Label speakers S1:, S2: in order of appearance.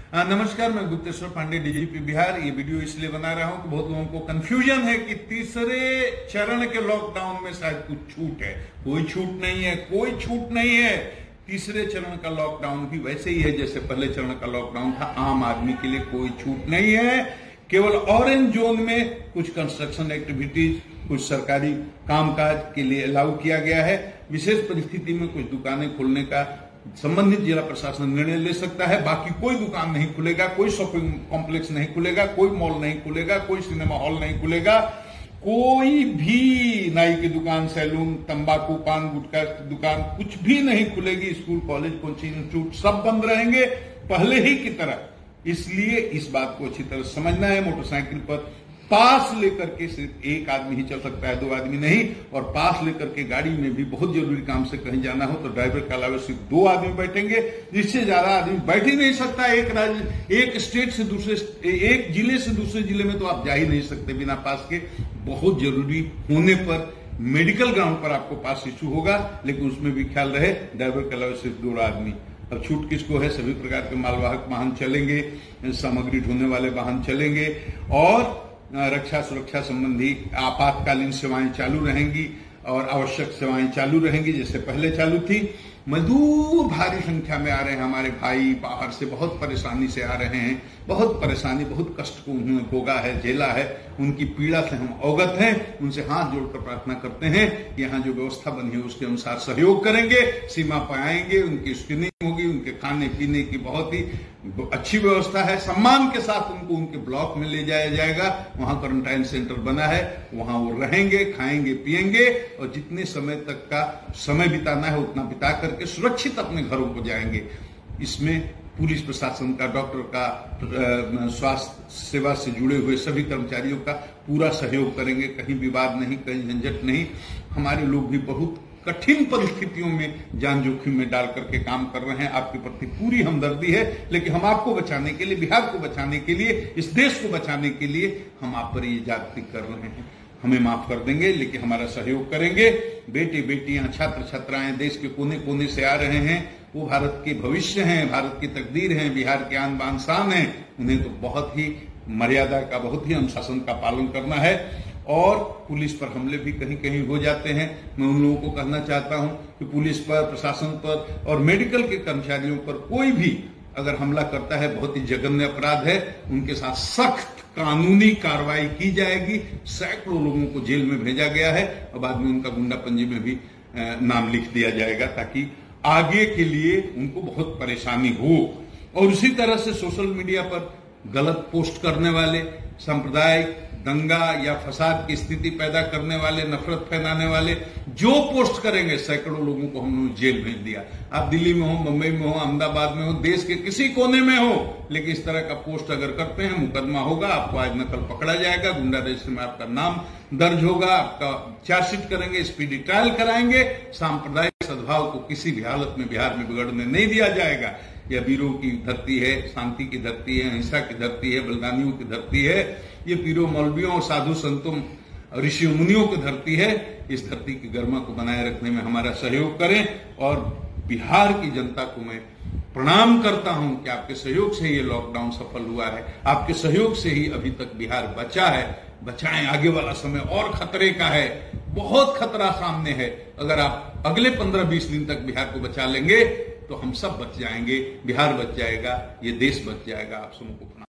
S1: नमस्कार, मैं गुप्तेश्वर पांडे, डीजीपी बिहार। ये वीडियो इसलिए बना रहा हूं कि बहुत लोगों को कंफ्यूजन है कि तीसरे चरण के लॉकडाउन में शायद कुछ छूट है। कोई छूट नहीं है, कोई छूट नहीं है। तीसरे चरण का लॉकडाउन भी वैसे ही है जैसे पहले चरण का लॉकडाउन था। आम आदमी के लिए कोई छूट नहीं है। केवल ऑरेंज जोन में कुछ कंस्ट्रक्शन एक्टिविटीज, कुछ सरकारी कामकाज के लिए अलाउ किया गया है। विशेष परिस्थिति में कुछ दुकानें खोलने का संबंधित जिला प्रशासन निर्णय ले सकता है। बाकी कोई दुकान नहीं खुलेगा, कोई शॉपिंग कॉम्प्लेक्स नहीं खुलेगा, कोई मॉल नहीं खुलेगा, कोई सिनेमा हॉल नहीं खुलेगा, कोई भी नाई की दुकान, सैलून, तंबाकू, पान गुटखा की दुकान कुछ भी नहीं खुलेगी। स्कूल, कॉलेज, कोचिंग इंस्टीट्यूट सब बंद रहेंगे पहले ही की तरह। इसलिए इस बात को अच्छी तरह समझना है। मोटरसाइकिल पर पास लेकर के सिर्फ एक आदमी ही चल सकता है, दो आदमी नहीं। और पास लेकर के गाड़ी में भी बहुत जरूरी काम से कहीं जाना हो तो ड्राइवर के अलावा सिर्फ दो आदमी बैठेंगे। जिससे ज्यादा आदमी बैठ ही नहीं सकता। एक स्टेट से दूसरे, एक जिले से दूसरे जिले में तो आप जा ही नहीं सकते बिना पास के। बहुत जरूरी होने पर मेडिकल ग्राउंड पर आपको पास इशू होगा, लेकिन उसमें भी ख्याल रहे ड्राइवर के अलावा सिर्फ दो आदमी। अब छूट किसको है? सभी प्रकार के मालवाहक वाहन चलेंगे, सामग्री ढोने वाले वाहन चलेंगे और रक्षा सुरक्षा संबंधी आपातकालीन सेवाएं चालू रहेंगी और आवश्यक सेवाएं चालू रहेंगी जैसे पहले चालू थी। मजदूर भारी संख्या में आ रहे हैं, हमारे भाई बाहर से बहुत परेशानी से आ रहे हैं। बहुत परेशानी, बहुत कष्ट को उन्होंने भोगा है, झेला है। उनकी पीड़ा से हम अवगत हैं। उनसे हाथ जोड़कर प्रार्थना करते हैं कि यहाँ जो व्यवस्था बनी है उसके अनुसार सहयोग करेंगे। सीमा पर आएंगे, उनकी स्क्रीनिंग होगी, उनके खाने पीने की बहुत ही अच्छी व्यवस्था है। सम्मान के साथ उनको उनके ब्लॉक में ले जाया जाएगा। वहां क्वारंटाइन सेंटर बना है, वहां वो रहेंगे, खाएंगे, पिएंगे और जितने समय तक का समय बिताना है उतना बिता करके सुरक्षित अपने घरों को जाएंगे। इसमें पुलिस प्रशासन का, डॉक्टर का, स्वास्थ्य सेवा से जुड़े हुए सभी कर्मचारियों का पूरा सहयोग करेंगे। कहीं विवाद नहीं, कहीं झंझट नहीं। हमारे लोग भी बहुत कठिन परिस्थितियों में जान जोखिम में डाल करके काम कर रहे हैं। आपके प्रति पूरी हमदर्दी है, लेकिन हम आपको बचाने के लिए, बिहार को बचाने के लिए, इस देश को बचाने के लिए हम आप पर ये जागृति कर रहे हैं। हमें माफ कर देंगे लेकिन हमारा सहयोग करेंगे। बेटे बेटियां, छात्र छात्राएं देश के कोने कोने से आ रहे हैं। वो भारत के भविष्य हैं, भारत की तकदीर हैं, बिहार के आन बान शान हैं। उन्हें तो बहुत ही मर्यादा का, बहुत ही अनुशासन का पालन करना है। और पुलिस पर हमले भी कहीं कहीं हो जाते हैं। मैं उन लोगों को कहना चाहता हूं कि पुलिस पर, प्रशासन पर और मेडिकल के कर्मचारियों पर कोई भी अगर हमला करता है बहुत ही जघन्य अपराध है। उनके साथ सख्त कानूनी कार्रवाई की जाएगी। सैकड़ों लोगों को जेल में भेजा गया है और बाद में उनका गुंडा पंजी में भी नाम लिख दिया जाएगा ताकि आगे के लिए उनको बहुत परेशानी हो। और उसी तरह से सोशल मीडिया पर गलत पोस्ट करने वाले, सांप्रदायिक दंगा या फसाद की स्थिति पैदा करने वाले, नफरत फैलाने वाले जो पोस्ट करेंगे, सैकड़ों लोगों को हमने जेल भेज दिया। आप दिल्ली में हो, मुंबई में हो, अहमदाबाद में हो, देश के किसी कोने में हो, लेकिन इस तरह का पोस्ट अगर करते हैं मुकदमा होगा। आपको आज नकल पकड़ा जाएगा, गुंडा रजिस्टर में आपका नाम दर्ज होगा, आपका चार्जशीट करेंगे, स्पीडी ट्रायल कराएंगे। सांप्रदायिक सद्भाव को किसी भी हालत में बिहार में बिगड़ने नहीं दिया जाएगा। यह वीरों की धरती है, शांति की धरती है, अहिंसा की धरती है, बलिदानियों की धरती है। ये पीरों, मौलवियों और साधु संतों, ऋषियों, मुनियों की धरती है। इस धरती की गरिमा को बनाए रखने में हमारा सहयोग करें। और बिहार की जनता को मैं प्रणाम करता हूं कि आपके सहयोग से ये लॉकडाउन सफल हुआ है। आपके सहयोग से ही अभी तक बिहार बचा है। बचाएं, आगे वाला समय और खतरे का है, बहुत खतरा सामने है। अगर आप अगले 15-20 दिन तक बिहार को बचा लेंगे तो हम सब बच जाएंगे, बिहार बच जाएगा, ये देश बच जाएगा। आप सबको